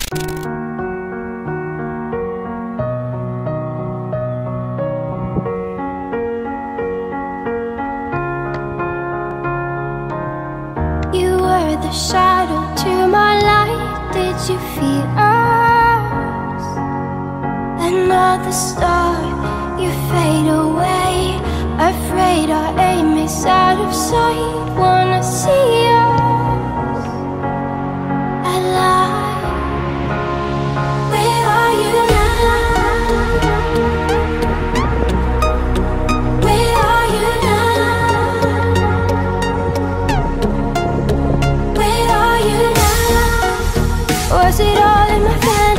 You were the shadow to my light. Did you feel us? Another star, you fade away. Afraid our aim is out of sight. Wanna see us alive. Where are you now? Where are you now? Where are you now? Was it all in my fantasy?